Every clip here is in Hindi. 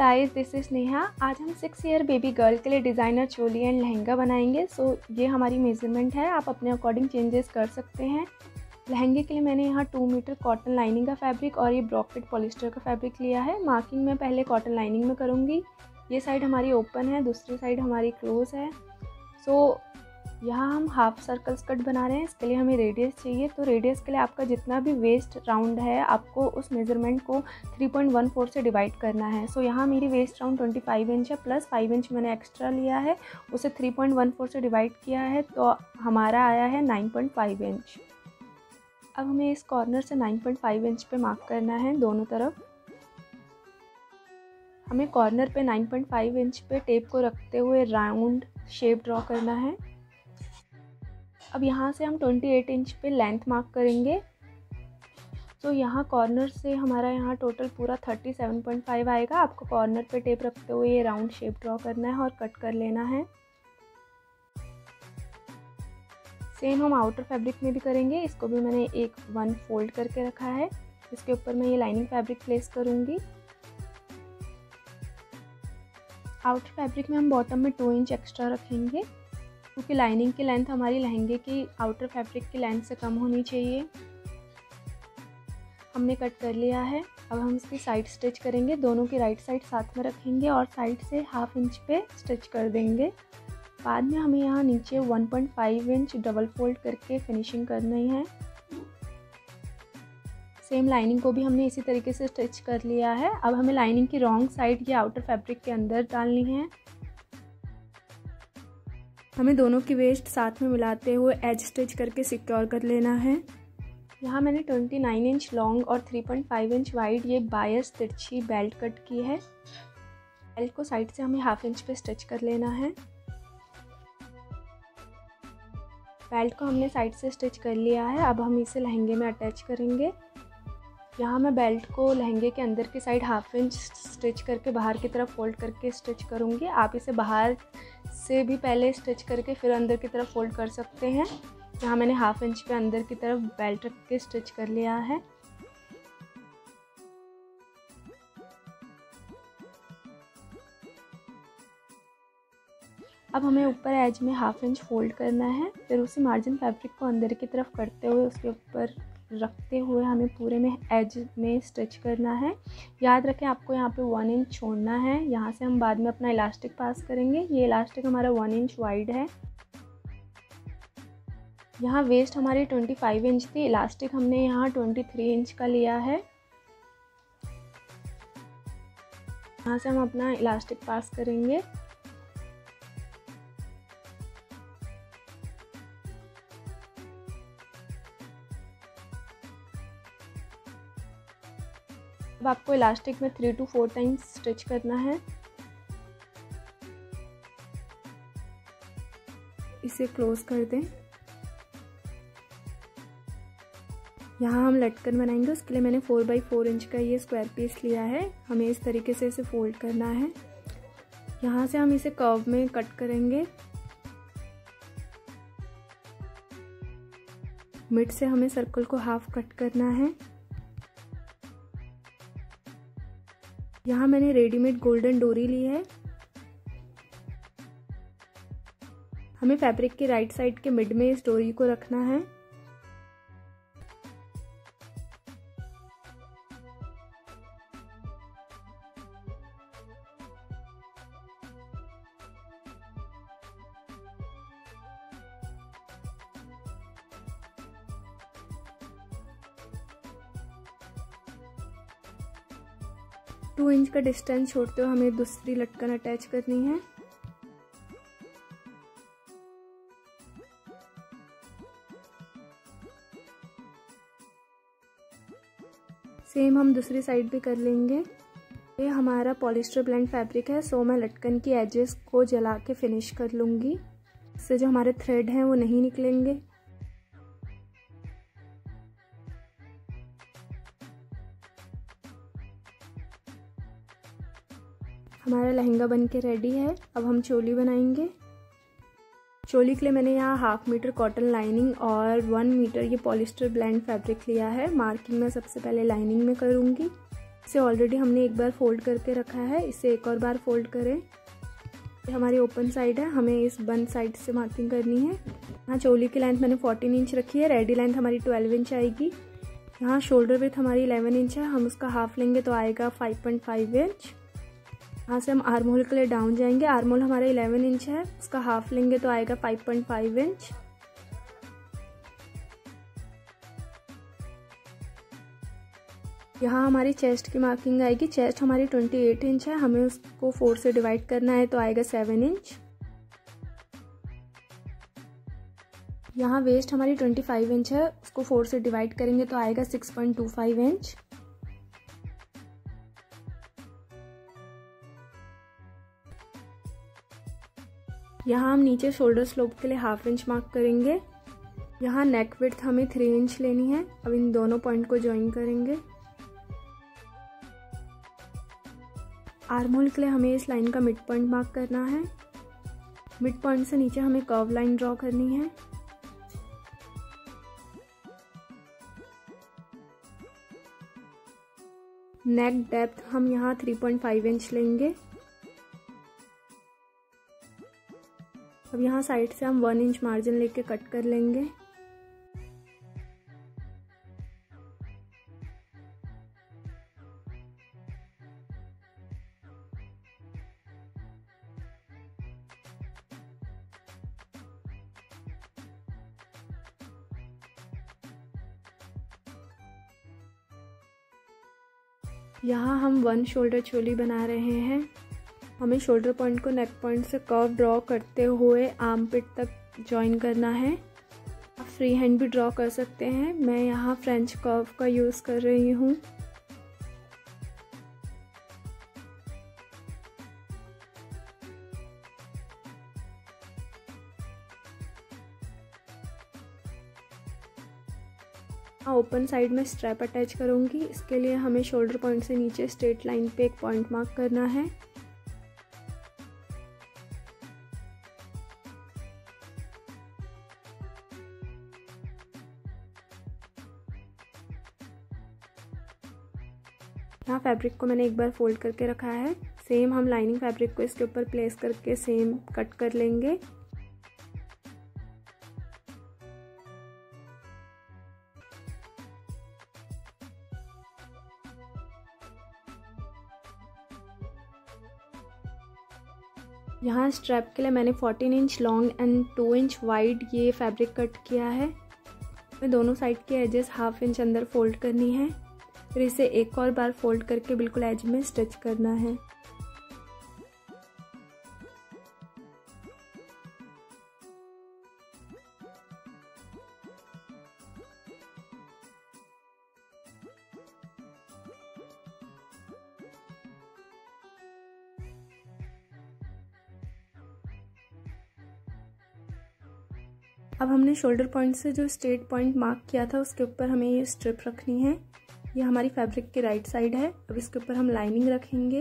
Guys, this is Neha. आज हम 6 ईयर बेबी गर्ल के लिए डिज़ाइनर चोली एंड लहंगा बनाएंगे। ये हमारी मेज़रमेंट है, आप अपने अकॉर्डिंग चेंजेस कर सकते हैं। लहंगे के लिए मैंने यहाँ 2 मीटर कॉटन लाइनिंग का फैब्रिक और ये ब्रॉकेट पॉलिस्टर का फैब्रिक लिया है। मार्किंग मैं पहले कॉटन लाइनिंग में करूँगी। ये साइड हमारी ओपन है, दूसरी साइड हमारी क्लोज़ है। यहाँ हम हाफ सर्कल्स कट बना रहे हैं। इसके लिए हमें रेडियस चाहिए, तो रेडियस के लिए आपका जितना भी वेस्ट राउंड है आपको उस मेज़रमेंट को 3.14 से डिवाइड करना है। यहाँ मेरी वेस्ट राउंड 25 इंच है, प्लस 5 इंच मैंने एक्स्ट्रा लिया है, उसे 3.14 से डिवाइड किया है, तो हमारा आया है 9.5 इंच। अब हमें इस कॉर्नर से 9.5 इंच पे मार्क करना है दोनों तरफ। हमें कॉर्नर पे 9.5 इंच पे टेप को रखते हुए राउंड शेप ड्रॉ करना है। अब यहाँ से हम 28 इंच पे लेंथ मार्क करेंगे। यहाँ कॉर्नर से हमारा यहाँ टोटल पूरा 37.5 आएगा। आपको कॉर्नर पे टेप रखते हुए ये राउंड शेप ड्रॉ करना है और कट कर लेना है। सेम हम आउटर फैब्रिक में भी करेंगे। इसको भी मैंने एक 1 फोल्ड करके रखा है। इसके ऊपर मैं ये लाइनिंग फैब्रिक प्लेस करूँगी। आउटर फैब्रिक में हम बॉटम में 2 इंच एक्स्ट्रा रखेंगे, क्योंकि लाइनिंग की लेंथ हमारी लहंगे की आउटर फैब्रिक की लेंथ से कम होनी चाहिए। हमने कट कर लिया है। अब हम इसकी साइड स्टिच करेंगे। दोनों की राइट साइड साथ में रखेंगे और साइड से 1/2 इंच पे स्टिच कर देंगे। बाद में हमें यहाँ नीचे 1.5 इंच डबल फोल्ड करके फिनिशिंग करनी है। सेम लाइनिंग को भी हमने इसी तरीके से स्टिच कर लिया है। अब हमें लाइनिंग की रॉन्ग साइड ये आउटर फैब्रिक के अंदर डालनी है। हमें दोनों की वेस्ट साथ में मिलाते हुए एज स्टिच करके सिक्योर कर लेना है। यहाँ मैंने 29 इंच लॉन्ग और 3.5 इंच वाइड ये बायस तिरछी बेल्ट कट की है। बेल्ट को साइड से हमें 1/2 इंच पे स्टिच कर लेना है। बेल्ट को हमने साइड से स्टिच कर लिया है। अब हम इसे लहंगे में अटैच करेंगे। यहाँ मैं बेल्ट को लहंगे के अंदर की साइड 1/2 इंच स्टिच करके बाहर की तरफ फोल्ड करके स्टिच करूँगी। आप इसे बाहर से भी पहले स्टिच करके फिर अंदर की तरफ फोल्ड कर सकते हैं। यहाँ मैंने 1/2 इंच पे अंदर की तरफ बेल्ट रख के स्टिच कर लिया है। अब हमें ऊपर एज में 1/2 इंच फोल्ड करना है। फिर उसी मार्जिन फैब्रिक को अंदर की तरफ करते हुए उसके ऊपर रखते हुए हमें पूरे में एज में स्टिच करना है। याद रखें आपको यहाँ पे 1 इंच छोड़ना है। यहाँ से हम बाद में अपना इलास्टिक पास करेंगे। ये इलास्टिक हमारा 1 इंच वाइड है। यहाँ वेस्ट हमारी 25 इंच थी, इलास्टिक हमने यहाँ 23 इंच का लिया है। यहाँ से हम अपना इलास्टिक पास करेंगे। अब आपको इलास्टिक में 3 to 4 टाइम्स स्टिच करना है। इसे क्लोज कर दें। यहाँ हम लटकन बनाएंगे। उसके लिए मैंने 4x4 इंच का ये स्क्वायर पीस लिया है। हमें इस तरीके से इसे फोल्ड करना है। यहाँ से हम इसे कर्व में कट करेंगे। मिड से हमें सर्कल को हाफ कट करना है। यहाँ मैंने रेडीमेड गोल्डन डोरी ली है। हमें फैब्रिक के राइट साइड के मिड में इस डोरी को रखना है। टू इंच का डिस्टेंस छोड़ते हुए हमें दूसरी लटकन अटैच करनी है। सेम हम दूसरी साइड भी कर लेंगे। ये हमारा पॉलिस्टर ब्लेंड फैब्रिक है, मैं लटकन की एजेस को जला के फिनिश कर लूँगी। इससे जो हमारे थ्रेड हैं वो नहीं निकलेंगे। हमारा लहंगा बन के रेडी है। अब हम चोली बनाएंगे। चोली के लिए मैंने यहाँ 1/2 मीटर कॉटन लाइनिंग और 1 मीटर ये पॉलिस्टर ब्लेंड फैब्रिक लिया है। मार्किंग मैं सबसे पहले लाइनिंग में करूँगी। इसे ऑलरेडी हमने एक बार फोल्ड करके रखा है, इसे एक और बार फोल्ड करें। ये हमारी ओपन साइड है, हमें इस बंद साइड से मार्किंग करनी है। यहाँ चोली की लेंथ मैंने 14 इंच रखी है, रेडी लेंथ हमारी 12 इंच आएगी। यहाँ शोल्डर विड्थ हमारी 11 इंच है, हम उसका हाफ लेंगे तो आएगा 5.5 इंच। यहाँ से हम आर्म होल के लिए डाउन जाएंगे, आर्म होल हमारा 11 इंच है, उसका हाफ लेंगे तो आएगा 5.5 इंच। यहाँ हमारी चेस्ट की मार्किंग आएगी, चेस्ट हमारी 28 इंच है, हमें उसको 4 से डिवाइड करना है तो आएगा 7 इंच। यहाँ वेस्ट हमारी 25 इंच है, उसको 4 से डिवाइड करेंगे तो आएगा 6.25 इंच। यहाँ हम नीचे शोल्डर स्लोप के लिए हाफ इंच मार्क करेंगे। यहाँ नेक विड्थ हमें 3 इंच लेनी है। अब इन दोनों पॉइंट को ज्वाइन करेंगे। आर्म होल के लिए हमें इस लाइन का मिड पॉइंट मार्क करना है। मिड पॉइंट से नीचे हमें कर्व लाइन ड्रॉ करनी है। नेक डेप्थ हम यहाँ 3.5 इंच लेंगे। अब यहाँ साइड से हम 1 इंच मार्जिन लेके कट कर लेंगे। यहाँ हम 1 शोल्डर चोली बना रहे हैं। हमें शोल्डर पॉइंट को नेक पॉइंट से कर्व ड्रॉ करते हुए आर्म पिट तक जॉइन करना है। आप फ्री हैंड भी ड्रॉ कर सकते हैं, मैं यहाँ फ्रेंच कर्व का यूज़ कर रही हूँ। ओपन साइड में स्ट्रैप अटैच करूँगी, इसके लिए हमें शोल्डर पॉइंट से नीचे स्ट्रेट लाइन पे एक पॉइंट मार्क करना है। यहाँ फैब्रिक को मैंने एक बार फोल्ड करके रखा है। सेम हम लाइनिंग फैब्रिक को इसके ऊपर प्लेस करके सेम कट कर लेंगे। यहाँ स्ट्रैप के लिए मैंने 14 inch long and 2 inch wide ये फैब्रिक कट किया है। मैं दोनों साइड के एजेस हाफ इंच अंदर फोल्ड करनी है, फिर इसे एक और बार फोल्ड करके बिल्कुल एज में स्टिच करना है। अब हमने शोल्डर पॉइंट से जो स्ट्रेट पॉइंट मार्क किया था उसके ऊपर हमें ये स्ट्रिप रखनी है। ये हमारी फैब्रिक की राइट साइड है। अब इसके ऊपर हम लाइनिंग रखेंगे।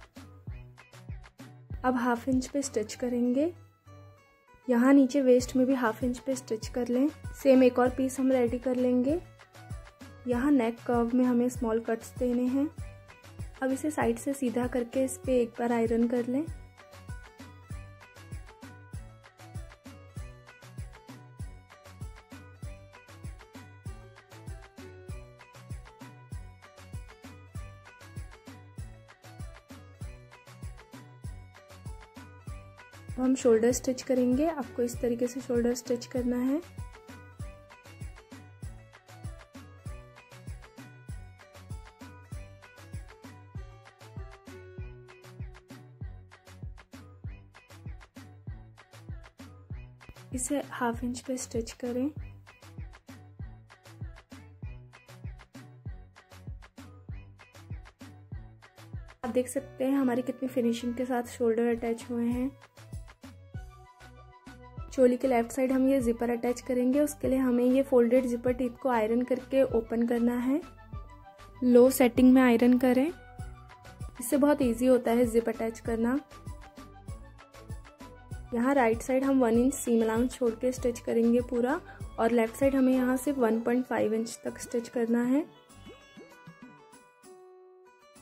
अब हाफ इंच पे स्टिच करेंगे। यहाँ नीचे वेस्ट में भी हाफ इंच पे स्टिच कर लें। सेम एक और पीस हम रेडी कर लेंगे। यहाँ नेक कर्व में हमें स्मॉल कट्स देने हैं। अब इसे साइड से सीधा करके इस पे एक बार आयरन कर लें। अब हम शोल्डर स्टिच करेंगे। आपको इस तरीके से शोल्डर स्टिच करना है। इसे हाफ इंच पे स्टिच करें। आप देख सकते हैं हमारी कितनी फिनिशिंग के साथ शोल्डर अटैच हुए हैं। चोली के लेफ्ट साइड हम ये जिपर अटैच करेंगे। उसके लिए हमें ये फोल्डेड जिपर टीथ को आयरन करके ओपन करना है। लो सेटिंग में आयरन करें, इससे बहुत इजी होता है जिप अटैच करना। यहाँ राइट साइड हम 1 इंच सीम अलाउंस छोड़ के स्टिच करेंगे पूरा, और लेफ्ट साइड हमें यहाँ से 1.5 इंच तक स्टिच करना है।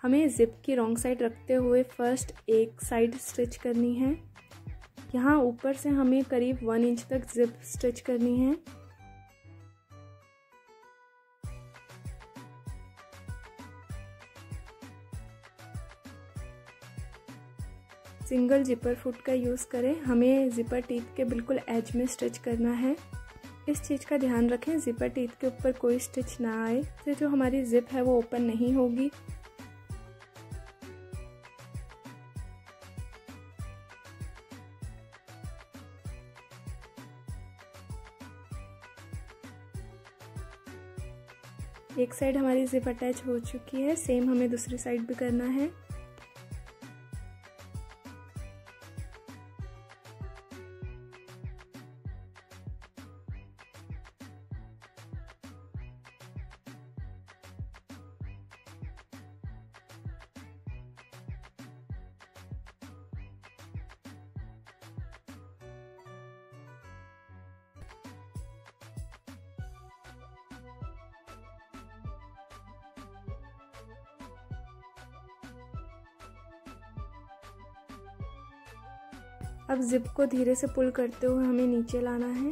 हमें ज़िप की रॉन्ग साइड रखते हुए फर्स्ट एक साइड स्टिच करनी है। यहाँ ऊपर से हमें करीब 1 इंच तक ज़िप स्टिच करनी है। सिंगल जिपर फुट का यूज़ करें। हमें जिपर टीथ के बिल्कुल एज में स्टिच करना है। इस चीज़ का ध्यान रखें जिपर टीथ के ऊपर कोई स्टिच ना आए, इससे जो हमारी जिप है वो ओपन नहीं होगी। एक साइड हमारी जिप अटैच हो चुकी है, सेम हमें दूसरी साइड भी करना है। अब जिप को धीरे से पुल करते हुए हमें नीचे लाना है।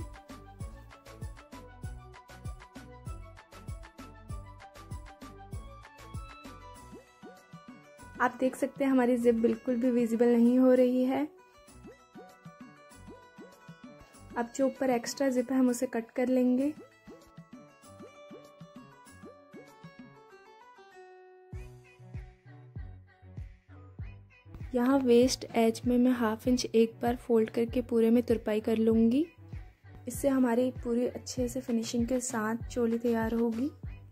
आप देख सकते हैं हमारी जिप बिल्कुल भी विजिबल नहीं हो रही है। अब जो ऊपर एक्स्ट्रा जिप है हम उसे कट कर लेंगे। यहाँ वेस्ट एज में मैं 1/2 इंच एक बार फोल्ड करके पूरे में तुरपाई कर लूँगी। इससे हमारी पूरी अच्छे से फिनिशिंग के साथ चोली तैयार होगी।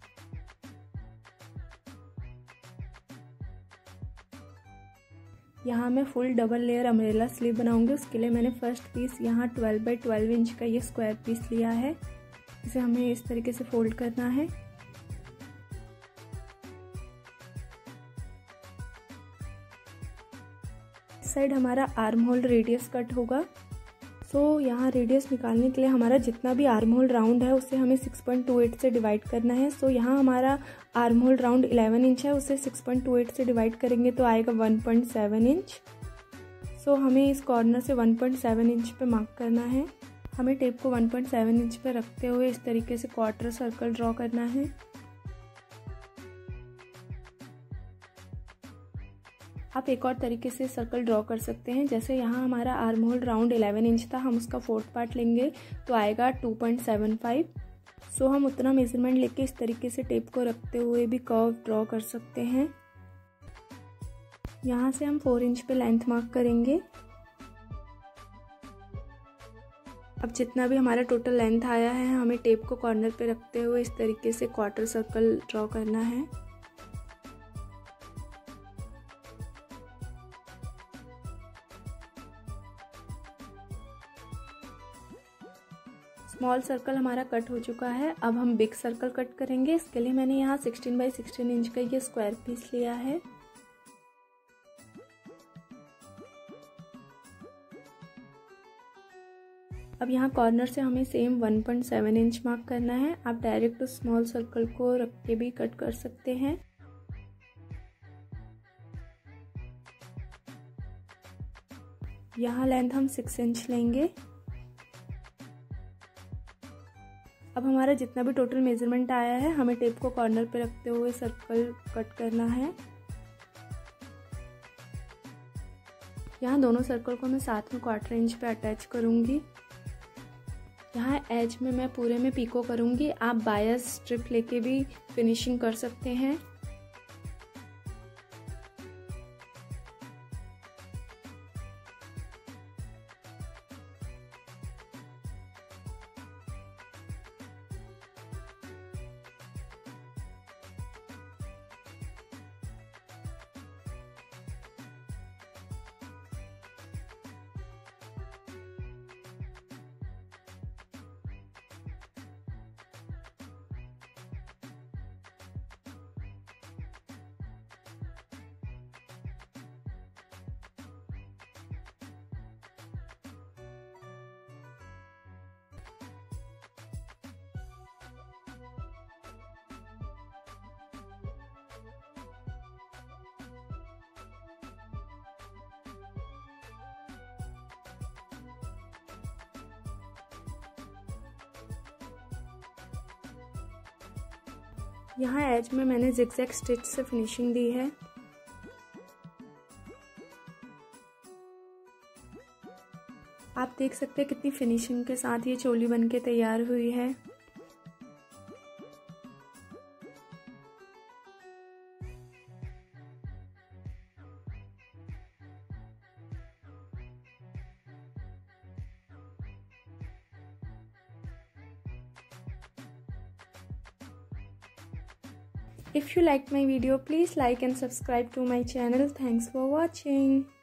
यहाँ मैं full double layer umbrella sleeve बनाऊंगी। उसके लिए मैंने फर्स्ट पीस यहाँ 12 बाई 12 इंच का ये स्क्वायर पीस लिया है। इसे हमें इस तरीके से फोल्ड करना है। इस साइड हमारा आर्म होल रेडियस कट होगा। सो यहाँ रेडियस निकालने के लिए हमारा जितना भी आर्म होल राउंड है उसे हमें 6.28 से डिवाइड करना है। सो यहाँ हमारा आर्म होल राउंड 11 इंच है, उसे 6.28 से डिवाइड करेंगे तो आएगा 1.7 इंच। सो हमें इस कॉर्नर से 1.7 इंच पे मार्क करना है। हमें टेप को 1.7 इंच पे रखते हुए इस तरीके से क्वार्टर सर्कल ड्रॉ करना है। आप एक और तरीके से सर्कल ड्रॉ कर सकते हैं। जैसे यहाँ हमारा आर्म होल राउंड 11 इंच था, हम उसका 4th पार्ट लेंगे तो आएगा 2.75। सो हम उतना मेजरमेंट लेके इस तरीके से टेप को रखते हुए भी कर्व ड्रॉ कर सकते हैं। यहाँ से हम 4 इंच पे लेंथ मार्क करेंगे। अब जितना भी हमारा टोटल लेंथ आया है हमें टेप को कॉर्नर पे रखते हुए इस तरीके से क्वार्टर सर्कल ड्रॉ करना है। स्मॉल सर्कल हमारा कट हो चुका है। अब हम बिग सर्कल कट करेंगे। इसके लिए मैंने यहाँ 16 बाई 16 इंच का ये स्क्वायर पीस लिया है। अब यहाँ कॉर्नर से हमें सेम 1.7 इंच मार्क करना है। आप डायरेक्ट उस स्मॉल सर्कल को रख के भी कट कर सकते हैं। यहाँ लेंथ हम 6 इंच लेंगे। अब हमारा जितना भी टोटल मेजरमेंट आया है हमें टेप को कॉर्नर पे रखते हुए सर्कल कट करना है। यहाँ दोनों सर्कल को मैं साथ में 1/4 इंच पे अटैच करूँगी। यहाँ एज में मैं पूरे में पीको करूँगी। आप बायस स्ट्रिप लेके भी फिनिशिंग कर सकते हैं। यहाँ एज में मैंने जिगजैग स्टिच से फिनिशिंग दी है। आप देख सकते हैं कितनी फिनिशिंग के साथ ये चोली बनके तैयार हुई है। If you liked my video, please like and subscribe to my channel. Thanks for watching.